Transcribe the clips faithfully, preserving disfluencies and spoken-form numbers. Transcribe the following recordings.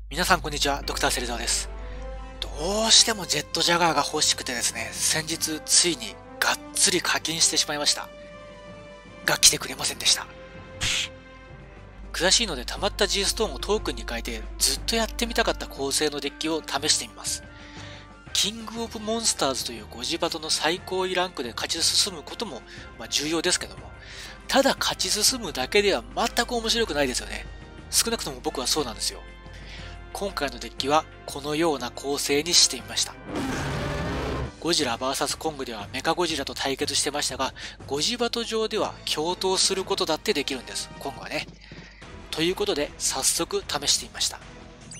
皆さんこんにちは、ドクターセレザーです。どうしてもジェットジャガーが欲しくてですね、先日ついにがっつり課金してしまいました。が来てくれませんでした。悔しいので溜まった G ストーンをトークンに変えてずっとやってみたかった構成のデッキを試してみます。キングオブモンスターズというゴジバトの最高位ランクで勝ち進むことも、まあ、重要ですけども、ただ勝ち進むだけでは全く面白くないですよね。少なくとも僕はそうなんですよ。今回のデッキはこのような構成にしてみました。ゴジラ ブイエス コングではメカゴジラと対決してましたが、ゴジバト上では共闘することだってできるんです、コングはね。ということで早速試してみました。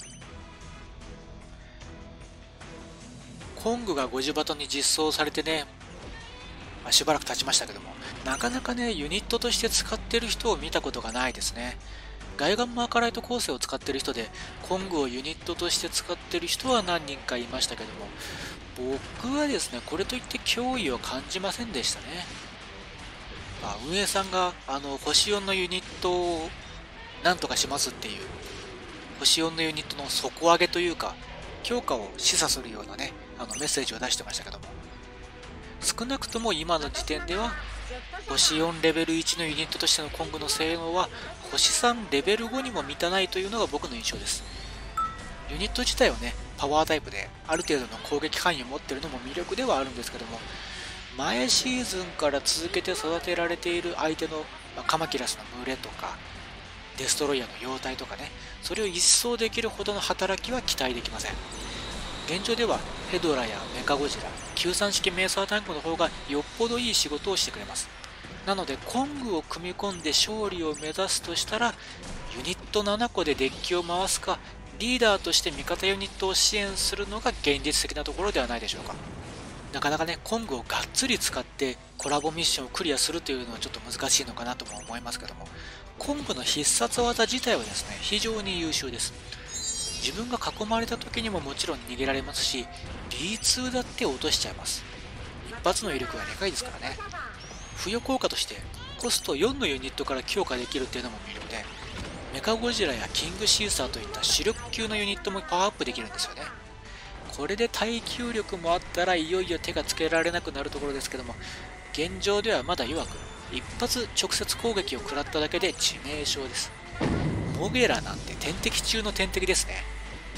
コングがゴジバトに実装されてね、まあ、しばらく経ちましたけども、なかなかねユニットとして使ってる人を見たことがないですね。ガイガンマーカライト構成を使ってる人でコングをユニットとして使ってる人は何人かいましたけども、僕はですねこれといって脅威を感じませんでしたね。まあ、運営さんがあの星よんのユニットをなんとかしますっていう星よんのユニットの底上げというか強化を示唆するようなねあのメッセージを出してましたけども、少なくとも今の時点では星よんレベルいちのユニットとしてのコングの性能は星さんレベルごにも満たないというのが僕の印象です。ユニット自体はねパワータイプである程度の攻撃範囲を持っているのも魅力ではあるんですけども、前シーズンから続けて育てられている相手の、まあ、カマキラスの群れとかデストロイヤーの妖体とかね、それを一掃できるほどの働きは期待できません。現状ではヘドラやメカゴジラ、きゅうさん式メーサータンクの方がよっぽどいい仕事をしてくれます。なのでコングを組み込んで勝利を目指すとしたらユニットななこでデッキを回すか、リーダーとして味方ユニットを支援するのが現実的なところではないでしょうか。なかなかねコングをがっつり使ってコラボミッションをクリアするというのはちょっと難しいのかなとも思いますけども、コングの必殺技自体はですね非常に優秀です。自分が囲まれた時にももちろん逃げられますし ビーツー だって落としちゃいます。一発の威力がでかいですからね。付与効果としてコストよんのユニットから強化できるっていうのも魅力で、メカゴジラやキングシーサーといった主力級のユニットもパワーアップできるんですよね。これで耐久力もあったらいよいよ手がつけられなくなるところですけども、現状ではまだ弱く一発直接攻撃を食らっただけで致命傷です。モゲラなんて天敵中の天敵ですね。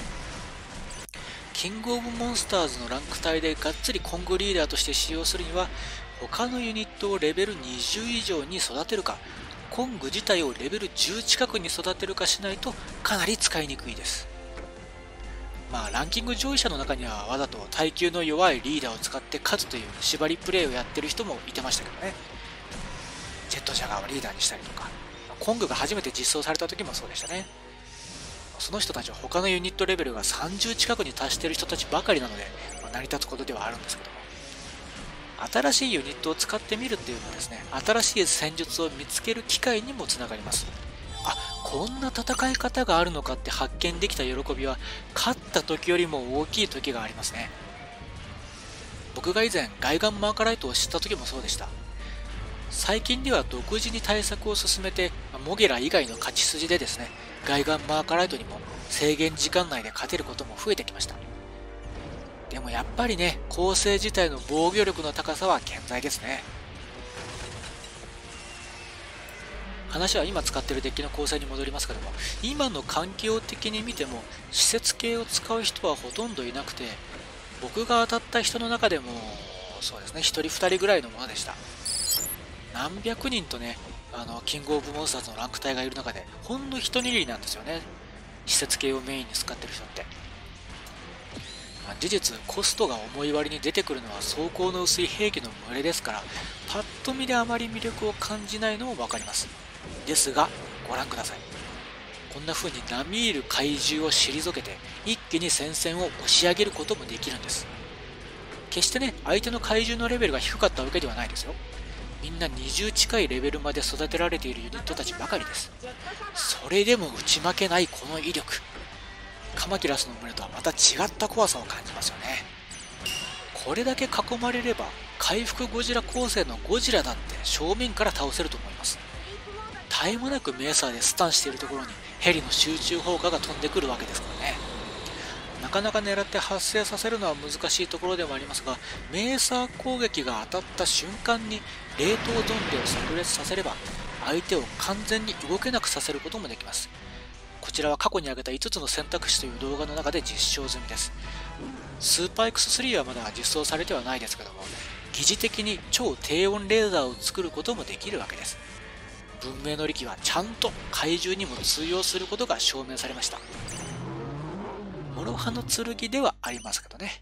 キングオブモンスターズのランク帯でがっつりコングリーダーとして使用するには他のユニットをレベルにじゅう以上に育てるか、コング自体をレベルじゅう近くに育てるかしないとかなり使いにくいです。まあランキング上位者の中にはわざと耐久の弱いリーダーを使って勝つという縛りプレイをやってる人もいてましたけどね。ジェットジャガーをリーダーにしたりとか、コングが初めて実装された時もそうでしたね。その人たちは他のユニットレベルがさんじゅう近くに達している人たちばかりなので、まあ、成り立つことではあるんですけども、新しいユニットを使ってみるっていうのはですね、新しい戦術を見つける機会にもつながります。あ、こんな戦い方があるのかって発見できた喜びは勝った時よりも大きい時がありますね。僕が以前ガイガンマーカライトを知った時もそうでした。最近では独自に対策を進めてモゲラ以外の勝ち筋でですね、ガイガンマーカライトにも制限時間内で勝てることも増えてきました。でもやっぱりね構成自体の防御力の高さは健在ですね。話は今使っているデッキの構成に戻りますけども、今の環境的に見ても施設系を使う人はほとんどいなくて、僕が当たった人の中でもそうですねひとりふたりぐらいのものでした。何百人とねあのキングオブモンスターズのランク帯がいる中でほんの一握りなんですよね、施設系をメインに使ってる人って。まあ、事実コストが重い割に出てくるのは装甲の薄い兵器の群れですから、パッと見であまり魅力を感じないのも分かります。ですがご覧ください。こんな風に並みいる怪獣を退けて一気に戦線を押し上げることもできるんです。決してね相手の怪獣のレベルが低かったわけではないですよ。みんなにじゅう近いレベルまで育てられているユニットたちばかりです。それでも打ち負けないこの威力、カマキラスの群れとはまた違った怖さを感じますよね。これだけ囲まれれば回復ゴジラ構成のゴジラだって正面から倒せると思います。絶え間なくメーサーでスタンしているところにヘリの集中砲火が飛んでくるわけですからね。 なかなか狙って発生させるのは難しいところではありますが、メーサー攻撃が当たった瞬間に冷凍ゾンビを炸裂させれば相手を完全に動けなくさせることもできます。こちらは過去に挙げたいつつの選択肢という動画の中で実証済みです。スーパー エックススリー はまだ実装されてはないですけども、疑似的に超低温レーザーを作ることもできるわけです。文明の利器はちゃんと怪獣にも通用することが証明されました。諸刃の剣ではありますけどね。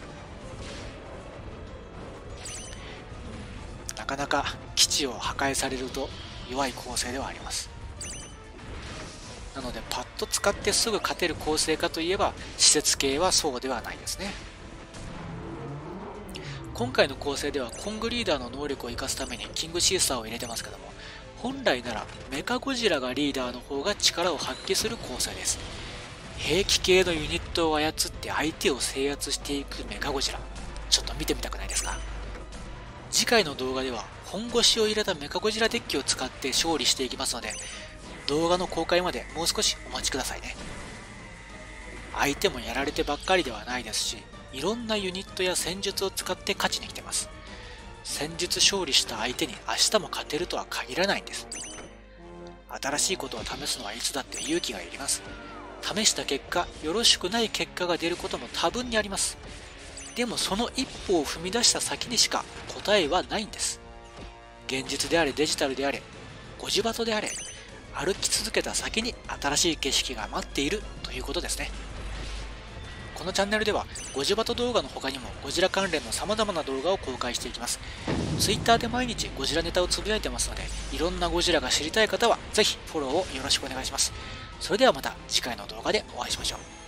なかなか基地を破壊されると弱い構成ではあります。なのでパッと使ってすぐ勝てる構成かといえば施設系はそうではないですね。今回の構成ではコングリーダーの能力を生かすためにキングシーサーを入れてますけども、本来ならメカゴジラがリーダーの方が力を発揮する構成です。兵器系のユニットを操って相手を制圧していくメカゴジラ、ちょっと見てみたくないですか？次回の動画では本腰を入れたメカゴジラデッキを使って勝利していきますので、動画の公開までもう少しお待ちくださいね。相手もやられてばっかりではないですし、いろんなユニットや戦術を使って勝ちに来てます。戦術勝利した相手に明日も勝てるとは限らないんです。新しいことを試すのはいつだって勇気がいります。試した結果、よろしくない結果が出ることも多分にあります。でもその一歩を踏み出した先にしか答えはないんです。現実であれデジタルであれ、ゴジバトであれ、歩き続けた先に新しい景色が待っているということですね。このチャンネルではゴジバト動画の他にもゴジラ関連の様々な動画を公開していきます。Twitter で毎日ゴジラネタをつぶやいてますので、いろんなゴジラが知りたい方はぜひフォローをよろしくお願いします。それではまた次回の動画でお会いしましょう。